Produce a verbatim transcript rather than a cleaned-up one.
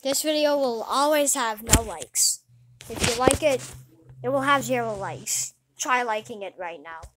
This video will always have no likes. If you like it, it will have zero likes. Try liking it right now.